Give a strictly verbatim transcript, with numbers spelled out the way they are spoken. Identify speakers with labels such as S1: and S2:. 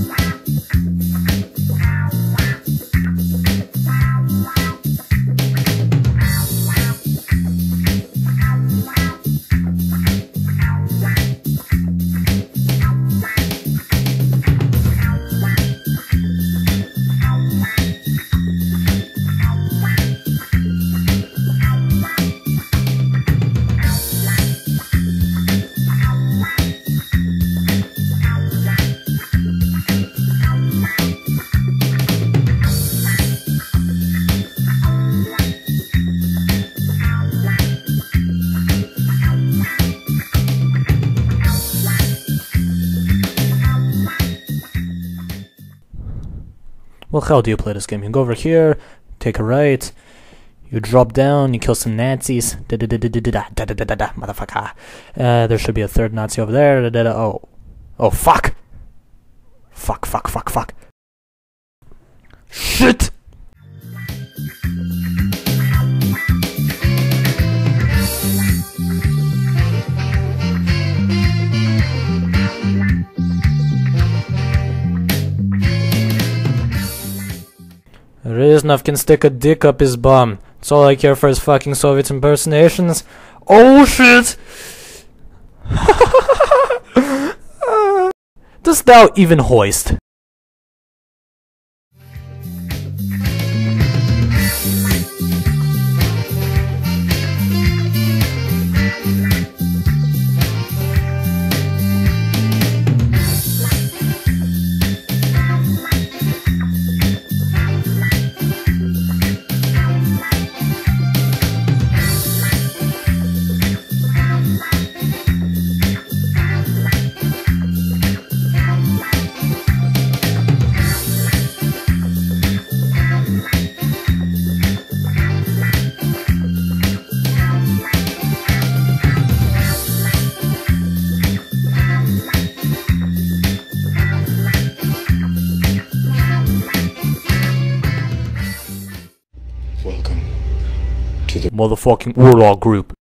S1: Well, how do you play this game? You go over here, take a right, you drop down, you kill some Nazis. Da da da da da da da da da da da, motherfucker. Uh, there should be a third Nazi over there. Da da da. Oh, oh, fuck! Fuck! Fuck! Fuck! Fuck! Shit! Reznov can stick a dick up his bum. That's all I care for is fucking Soviet impersonations. Oh shit! Dost thou even hoist?
S2: Welcome to the
S1: Motherfucking Warthog group.